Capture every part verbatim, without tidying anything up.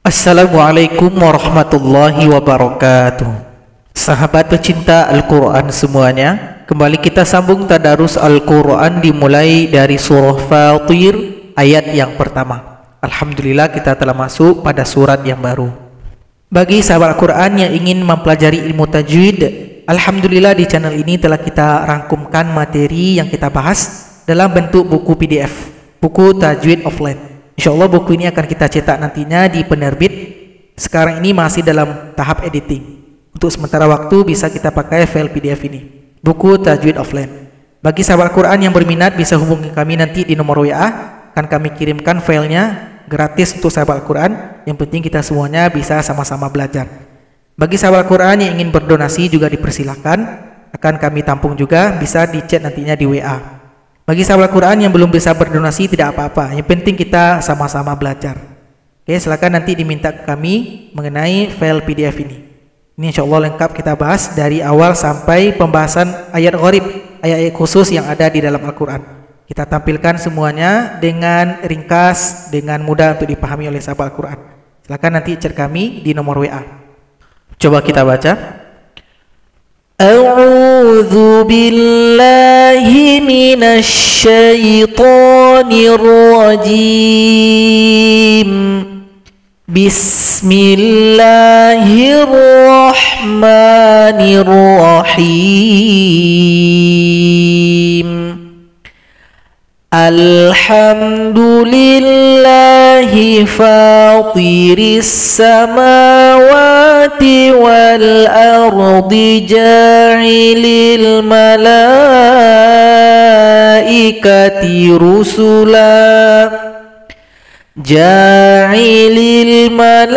Assalamualaikum warahmatullahi wabarakatuh. Sahabat pecinta Al-Quran semuanya, kembali kita sambung tadarus Al-Quran dimulai dari surah Fatir ayat yang pertama. Alhamdulillah kita telah masuk pada surat yang baru. Bagi sahabat Al-Quran yang ingin mempelajari ilmu tajwid, Alhamdulillah di channel ini telah kita rangkumkan materi yang kita bahas dalam bentuk buku P D F, buku Tajwid Offline. InsyaAllah buku ini akan kita cetak nantinya di penerbit. Sekarang ini masih dalam tahap editing. Untuk sementara waktu bisa kita pakai file P D F ini, buku Tajwid Offline. Bagi sahabat Al-Quran yang berminat bisa hubungi kami nanti di nomor W A. Akan kami kirimkan filenya gratis untuk sahabat Al-Quran. Yang penting kita semuanya bisa sama-sama belajar. Bagi sahabat Al-Quran yang ingin berdonasi juga dipersilakan. Akan kami tampung juga, bisa di chat nantinya di W A. Bagi sahabat Al-Quran yang belum bisa berdonasi tidak apa-apa, yang penting kita sama-sama belajar. Oke, silakan nanti diminta ke kami mengenai file P D F ini. Ini insya Allah lengkap kita bahas dari awal sampai pembahasan ayat gharib, ayat-ayat khusus yang ada di dalam Al-Quran. Kita tampilkan semuanya dengan ringkas, dengan mudah untuk dipahami oleh sahabat Al-Quran. Silakan nanti chat kami di nomor W A. Coba kita baca. A'udzu billahi minasy syaithanir rajim. Bismillahirrahmanirrahim. Alhamdulillahi fatiris samawati wal ardi ja'ilil malaikati rusula ja'ilil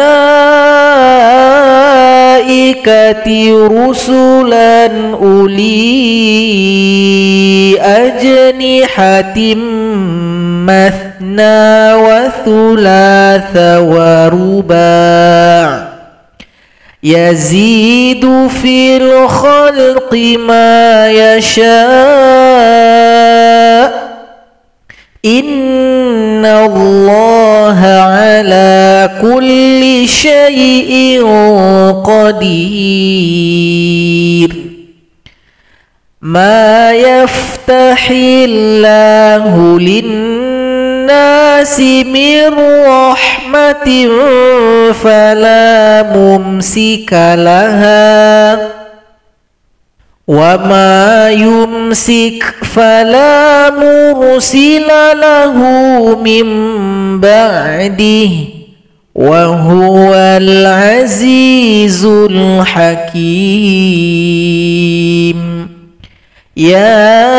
malaikati rusulan uli ajnihatim mathna wa thulatha wa ruba' yazidu fil khalqi ma yasha' inna allaha ala kulli syai'in qadir. Ma yaftahillahu linnasi min rahmatin fala mumsika laha wa ma yumsik fala mursila lahu min ba'dihi wa huwal azizul hakim. Ya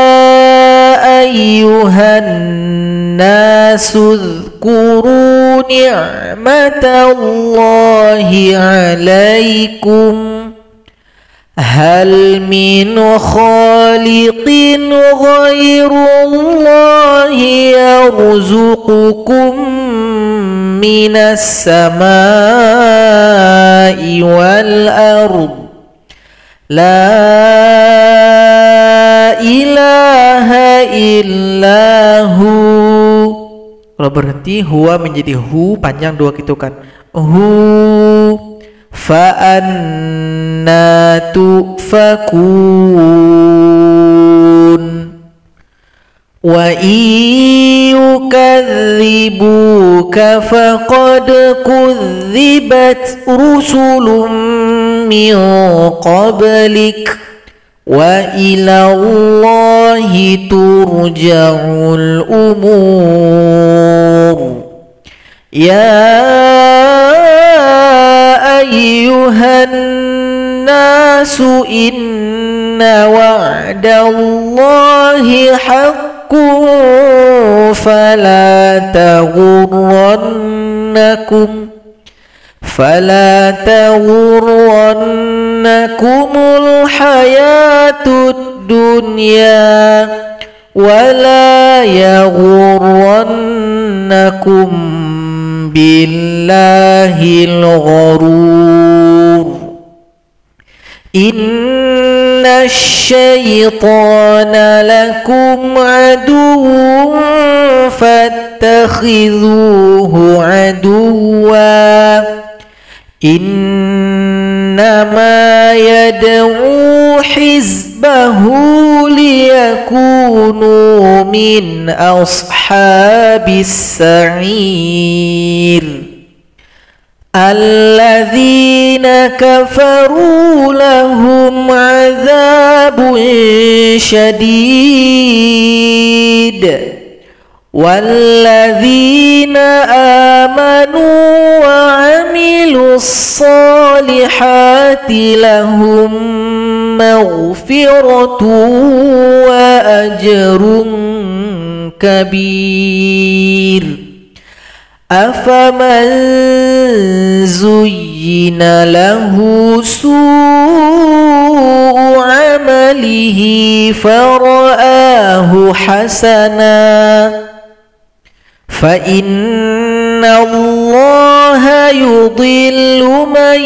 ayyuhan nasu dhkuru ni'matallahi alaikum hal min khaliqin ghairullahi yarzuqukum minas samai wal ard la ilaha illahu. Kalau berhenti huwa menjadi hu, panjang dua kitukan. Hu fa anna tufakun wa iyukadzibuka faqad kudzibat rusulun min qablik wa ilallahi turja'ul umur. Ya ayyuhan nasu inna wa'dallahi haqqun fala taghurrannakum fala taghurrannakumul hayatud dunya wala yaghurrannakum billahil gharur. Inna الشيطان لكم عدو فاتخذوه عدوا إنما يدعو حزبه ليكونوا من أصحاب السعير الذين كفروا لهم عذاب شديد والذين آمنوا وعملوا الصالحات لهم مغفرة وأجر كبير أفمن زين له سوء عمله فرآه حسنا فإن الله يضل من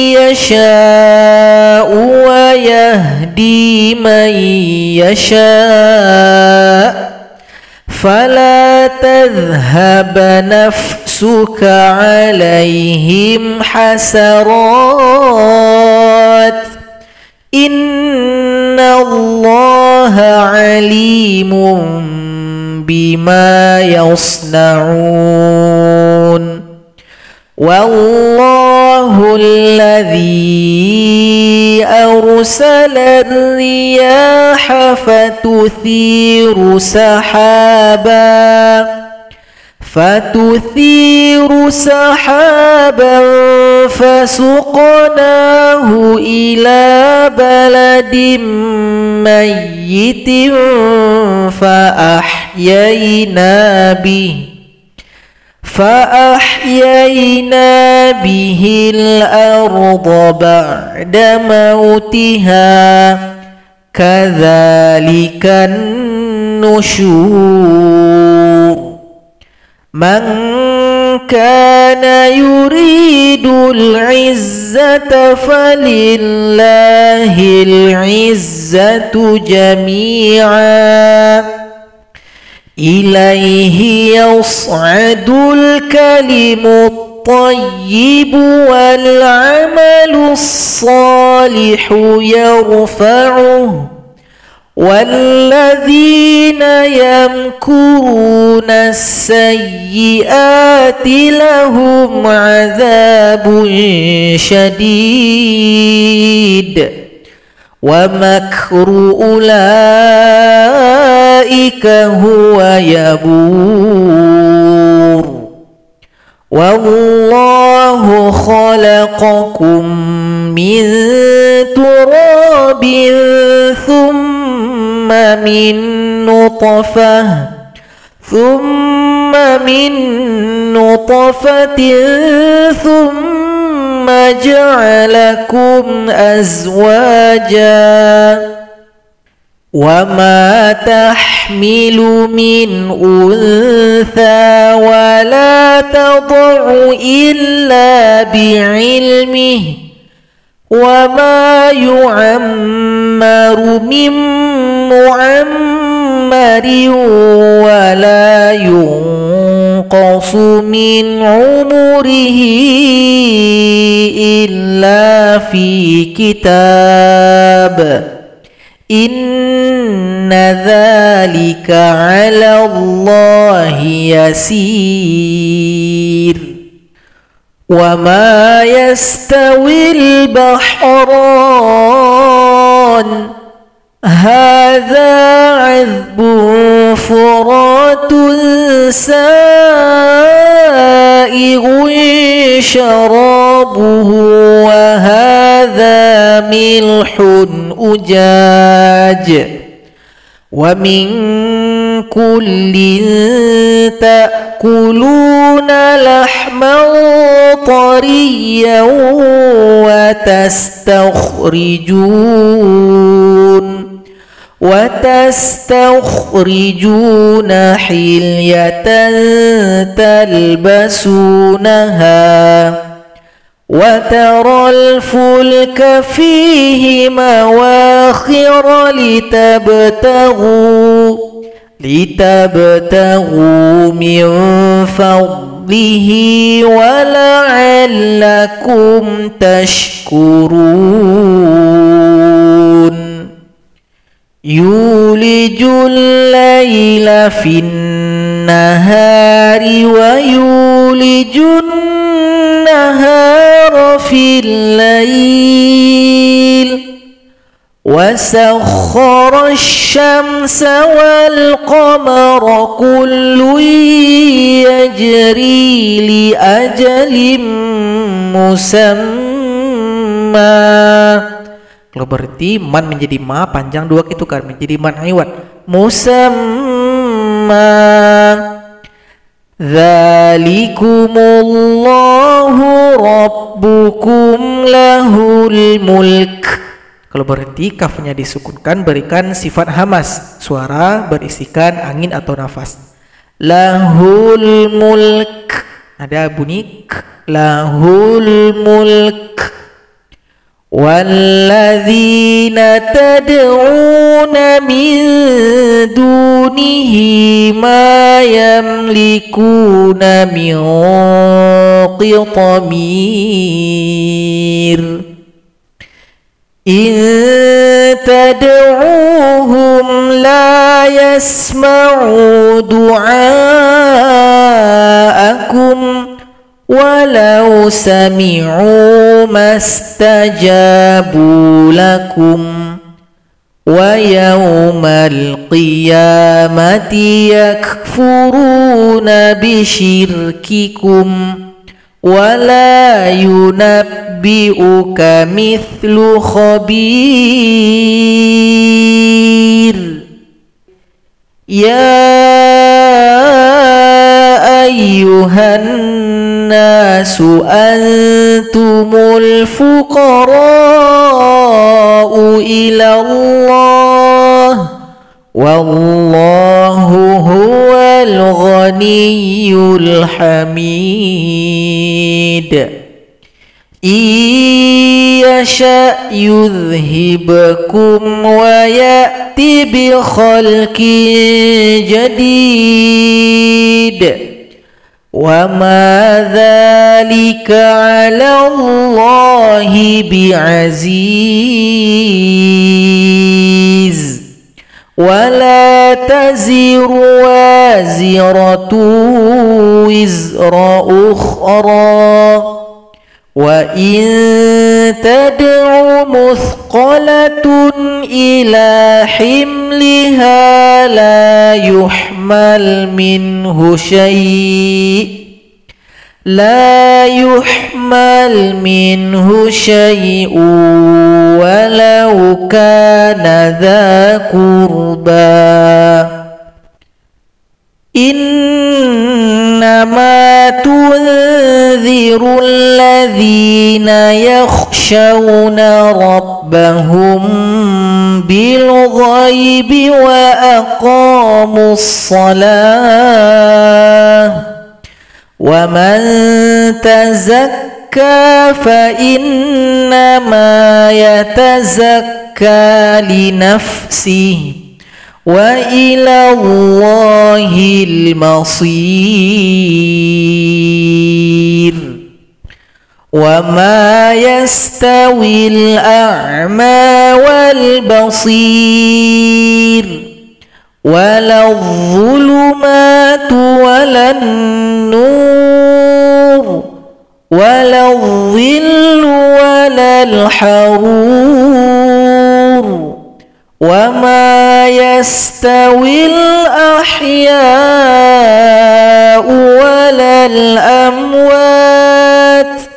يشاء ويهدي من يشاء فلا تذهب نفسك عليهم حسرات إن الله عليم بما يصنعون والله الذي أرسل الرياح فتثير سحابا فتثير سحابا فسقناه إلى بلد ميت فأحيينا به فأحيينا به الأرض بعد موتها كذلك النشور من كان يريد العزة فلله العزة جميعا إليه يصعد الكلم الطيب والعمل الصالح يرفعه والذين يمكرون السيئات لهم عذاب شديد ومكر أولئك هو يبور والله خلقكم من تراب ثم من نطفة ثم من نطفة ثم جعلكم أزواجا وما تحمل من أنثى ولا تضع إلا بعلمه وما يعمر من معمر ولا ينقص من عمره إلا في كتاب إن ذلك على الله يسير وما يستوي البحران هذا عذب فرات سائغ شرابه وهذا ملح أجاج ومن كل تأكلون لحما طريا وتستخرجون وتستخرجون حلية تلبسونها وترى الفلك فيه مواخر لتبتغوا لتبتغوا من فضله ولعلكم تشكرون يولج الليل في النهار ويولج النهار في الليل وسخر الشمس والقمر كل يجري لأجل مسمى. Kalau berarti man menjadi ma panjang dua itu kan menjadi man iwat musamma. Dzalikumullahu rabbukum lahul mulk. Kalau berhenti kafnya disukunkan berikan sifat hamas, suara berisikan angin atau nafas. Lahul mulk, ada bunyi k. Lahul mulk. Walladzina tad'una min dunihi ma yamlikuna min qitmir in tad'uhum la yasma'u du'aakum walau sami'u mastajabu lakum wa yawmal qiyamati yakfuruna bisyirkikum wa la yunabbi'uka mithlu khabir. Ya ayyuhan nasu antumul fuqara'u ila Allah wallahu huwal ghaniyyul hamid. Iyasha yudhhibakum wa ya'ti bi khalqin jadid wa ma dzalika 'ala Allahi bi'aziz. Wa la taziru waziratu wizra ukhra wa in tad'u muthqalatun ila himliha la yuhmal minhu syai' la yuhmal minhu syai'un walau kana dha qurba. Innama tunziru alladhina yakhshawna rabbahum bil ghaibi wa aqamus salah wa man tazakka fa innama yatazakka li nafsihi wa ila Allahil masir. Wa ma yastawil a'ma wal basir wala dhulumatu walan nur wala dhillu walal harur wa ma yastawil ahya'u walal amwat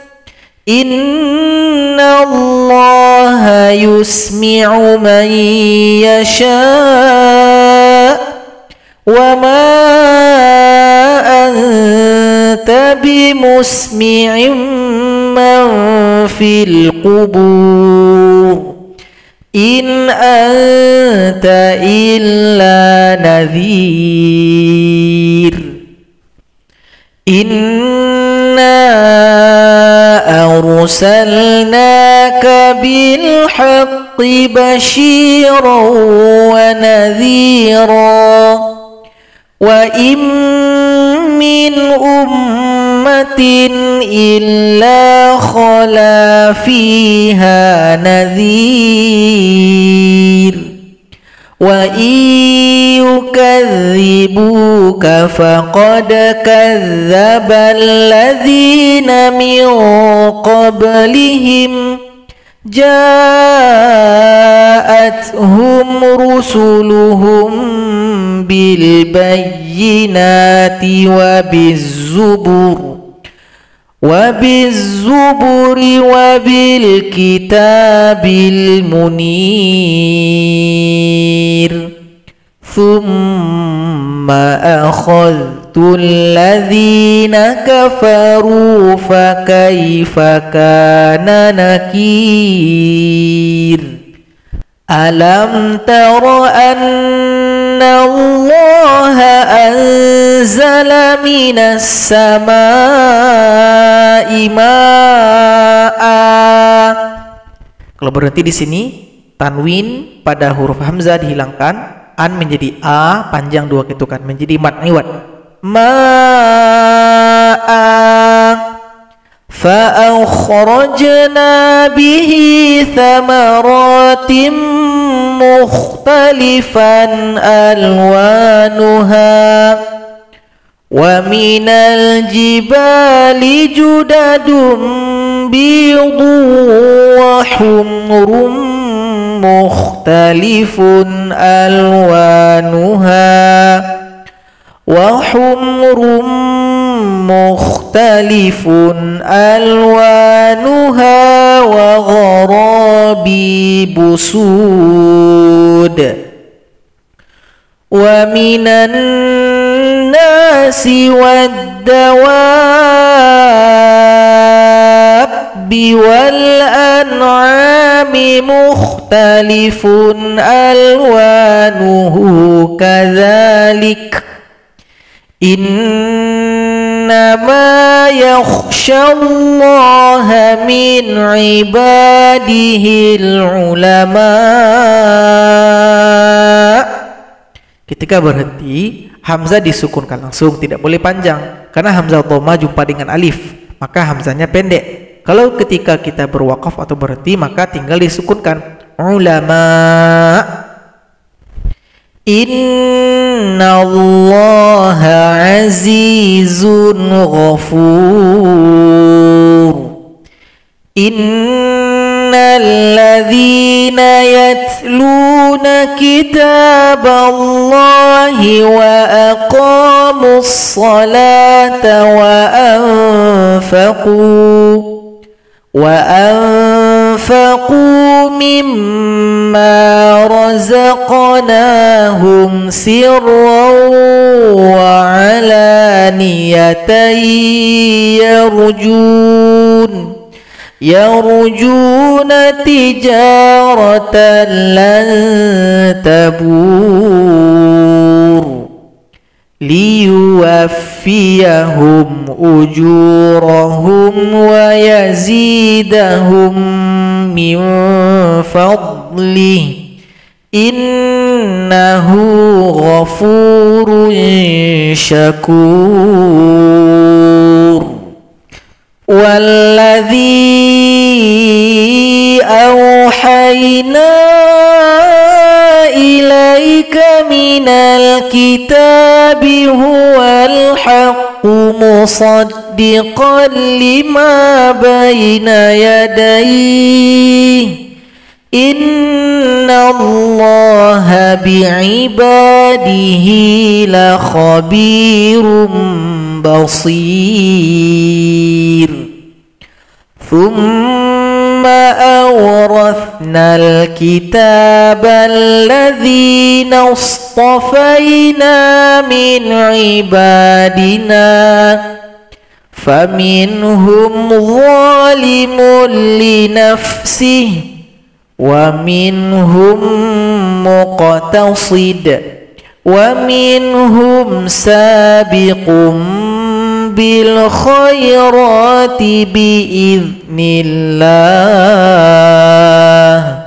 inna Allaha yusmi'u man yasha' wa ma anta bimusmi'in man fil qubur in anta illa nadhir. Inna أرسلناك بالحق بشيرا ونذيرا وإن من أمة إلا خلا فيها نذير وإن يكذبوك فقد كذب الذين من قبلهم جاءتهم رسلهم بالبينات وبالزبر وبالزبر وبالكتاب المنير ثم أخذت الذين كفروا فكيف كان نكير ألم تر أن الله أنزل من السماء ماء. Kalau berhenti di sini, tanwin pada huruf hamzah dihilangkan, an menjadi a panjang dua ketukan menjadi mad iwad. Ma'a fa akhrajna bihi thamaratin mukhtalifan alwanuha wa minal jibali judadun bidun wa humrum mukhtalifun alwanuha wa humrum mukhtalifun alwanuha wa gharabi busud wa minan nasi waddawabbi wal an'ami mukhtalifun alwanuhu kadzalik innama yakhshallaha min ibadihil ulama. Ketika berhenti, hamzah disukunkan langsung, tidak boleh panjang karena hamzah dhamma jumpa dengan alif, maka hamzahnya pendek. Kalau ketika kita berwakaf atau berhenti, maka tinggal disukunkan ulama. Innallaha azizun ghafur. Innal ladzina yatluna kitaballahi wa aqamus salata wa anfaqu وأنفقوا مما رزقناهم سرا وعلانية يرجون يرجون تجارة لن تبور ليوفيهم أجورهم ويزيدهم من فضله إنه غفور شكور. والذي أوحينا إليك من الكتاب هو الحق مصدقا لما بين يديه إن الله بعباده لخبير بصير. ثم أورثنا الكتاب الذين اصطفينا من عبادنا فمنهم ظالم لنفسه ومنهم مقتصد ومنهم سابق بالخيرات بإذن الله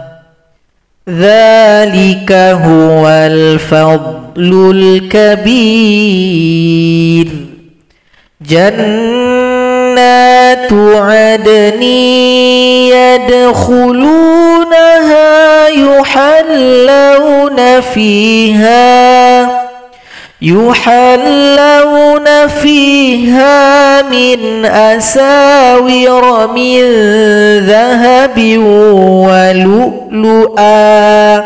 ذلك هو الفضل الكبير جنات عدن يدخلونها يحلون فيها يحلون فيها من أساور من ذهب ولؤلؤا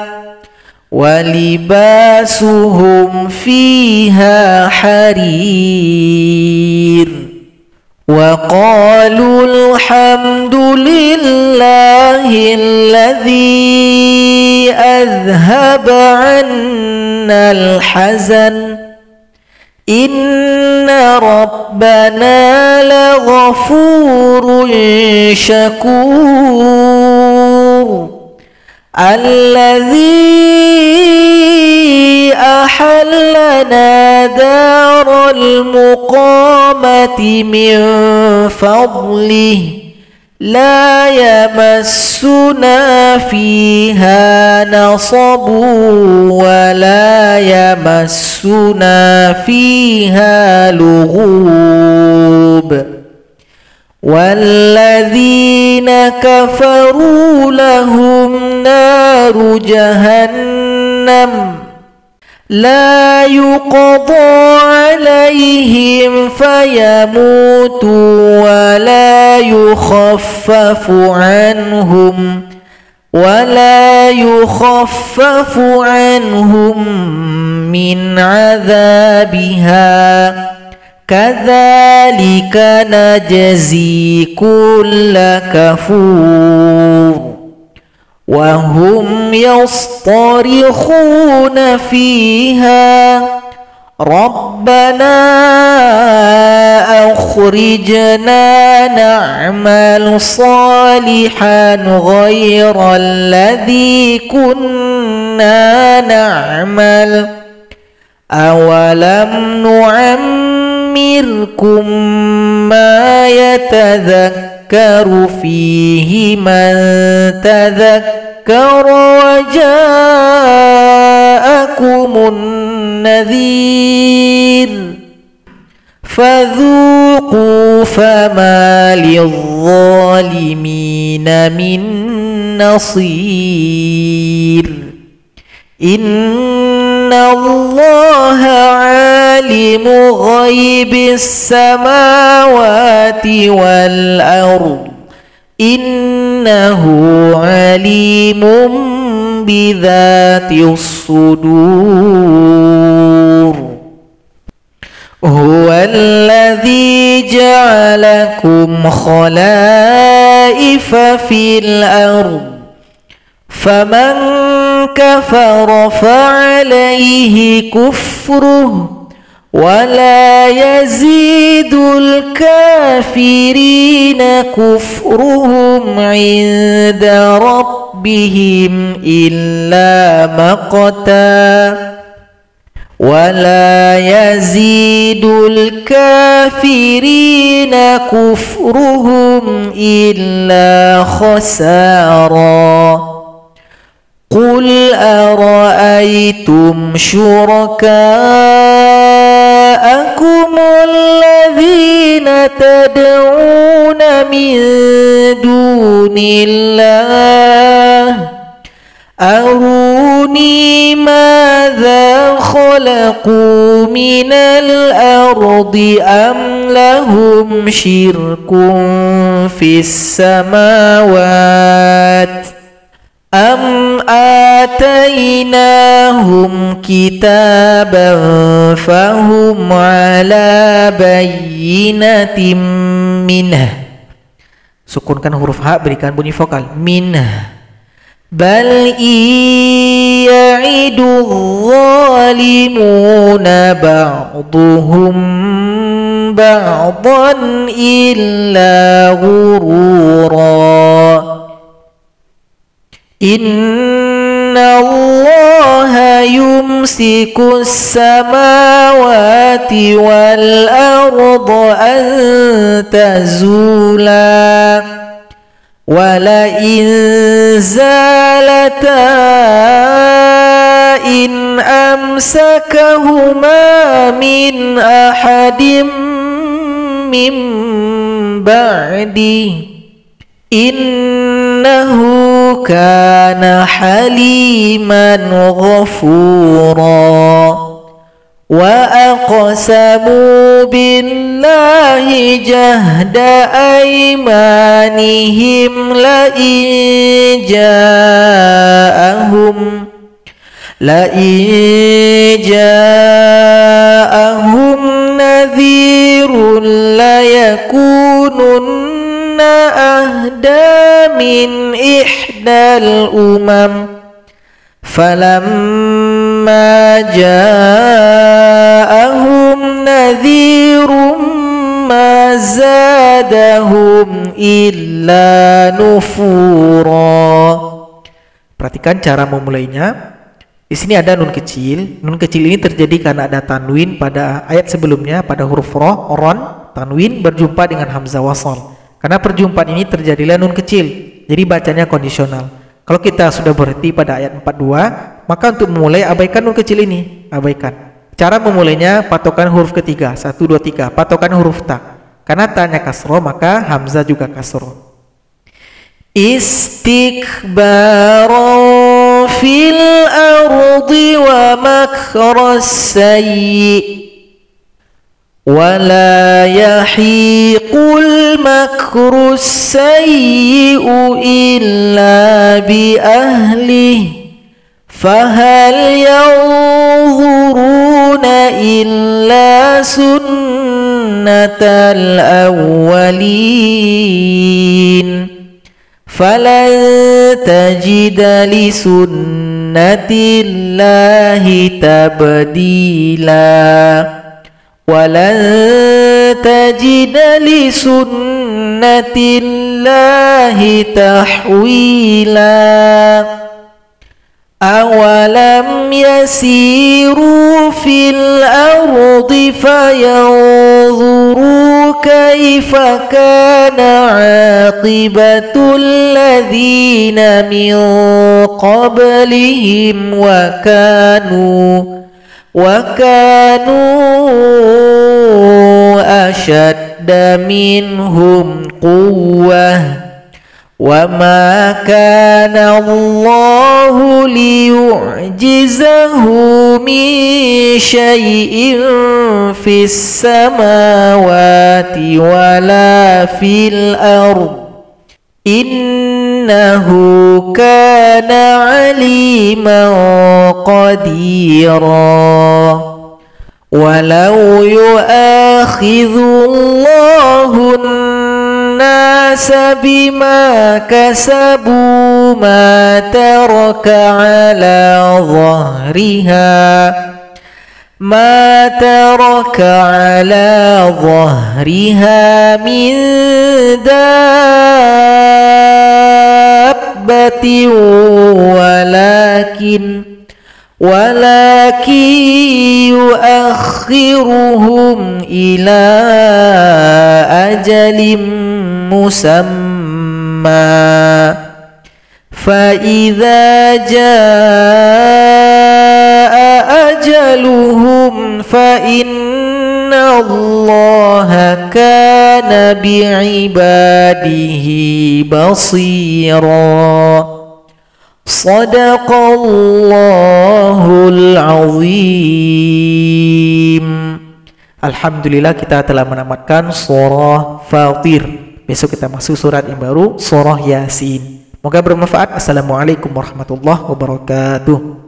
ولباسهم فيها حرير وقالوا الحمد لله الذي أذهب عنا الحزن إن ربنا لغفور شكور الذي أحلنا دار المقامة من فضله لا يمسنا فيها نصب ولا يمسنا فيها لغوب والذين كفروا لهم نار جهنم لا يقضى عليهم فيموتوا ولا يخفف عنهم ولا يخفف عنهم من عذابها كذلك نجزي كل كفور وهم يصطرخون فيها ربنا أخرجنا نعمل صالحا غير الذي كنا نعمل أولم نعمركم ما يتذكر فيه من تذكر وجاءكم النذير فذوقوا فما للظالمين من نصير إن الله عالم غيب السماوات والأرض إنه عليم بذات الصدور هو الذي جعلكم خلائف في الأرض فمن كفر فعليه كفره ولا يزيد الكافرين كفرهم عند ربهم إلا مقتا ولا يزيد الكافرين كفرهم إلا خسارا قل أرأيتم شركاءكم الذين تدعون من دون الله أروني ماذا خلقوا من الأرض أم لهم شرك في السماوات أم آتيناهم كتابا فهم على بينة منه. Sukunkan huruf H, berikan bunyi vokal minah. Bal ya'idu zalimuna ba'duhum ba'dan illa ghurura. إن Allaha yumsikus samawati wal arda an tazula wa la in zalata in amsakahuma min ahadim min ba'di innahu kana haliman ghafura wa aqsamu billahi jahda aymanihim la in ja'ahum la in ja'ahum nadhirun la yakununna ahda min ihdal umam falamma ja'ahum nadhirum ma zadahum illa nufura. Perhatikan cara memulainya. Di sini ada nun kecil. Nun kecil ini terjadi karena ada tanwin pada ayat sebelumnya, pada huruf ro, ron, tanwin berjumpa dengan hamzah wasal. Karena perjumpaan ini terjadilah nun kecil, jadi bacanya kondisional. Kalau kita sudah berhenti pada ayat empat puluh dua, maka untuk memulai abaikan nun kecil ini, abaikan. Cara memulainya patokan huruf ketiga, satu, dua, tiga, patokan huruf ta. Karena ta-nya kasroh, maka hamzah juga kasroh. Istikbaran fil ardi wa makras sayyi wala yahiqul makrus sayyi'u illa bi ahlihi fahal yanzuruna illa sunnatal awwalin falan tajida li sunnatillahi tabdila walan tajida li sunnatillahi tahwila. Awalam yasiru fil ardi fayanzuru kaifa kana aqibatul ladzina min qablihim wa kanu wa kanu ashadda minhum quwwah wa ma kana Allahu liyu'jizahu min syai'in fis samawati wala fil ard innahu kana aliman qadira. Walau yu'akhidhu Allahu an-nasa bima kasabu ma taraka ala dhahriha ma taraka ala dhahriha min dabbatin walakin walakin yuakhiruhum ila ajalim musamma fa idza jaa ajaluhum fa inna Allaha kana bi'ibadihi basira. Sadaqallahul azim. Alhamdulillah kita telah menamatkan surah Fatir. Besok kita masuk surat yang baru, surah Yasin. Moga bermanfaat. Assalamualaikum warahmatullahi wabarakatuh.